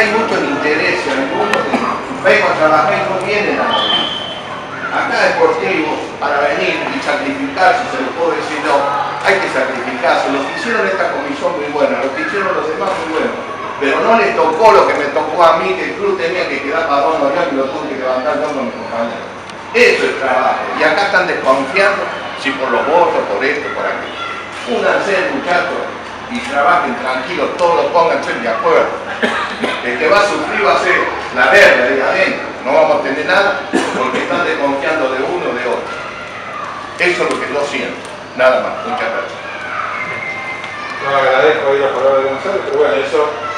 hay muchos intereses, algunos que vengo a trabajar y no vienen a acá es deportivo para venir y sacrificarse, se lo puedo decir, no, hay que sacrificarse. Los que hicieron esta comisión muy buena, los que hicieron los demás muy buenos, pero no les tocó lo que me tocó a mí, que el club tenía que quedar para dos años y lo tuve que levantar yo con mis compañeros. Eso es trabajo. Y acá están desconfiando si por los votos, por esto, por aquello. Únanse, muchachos, y trabajen tranquilos, todos pónganse de acuerdo. El que va a sufrir va a ser la verga ahí adentro. No vamos a tener nada porque están desconfiando de uno o de otro. Eso es lo que yo siento. Nada más. Muchas gracias. No agradezco ahí la palabra de Gonzalo, pero bueno, eso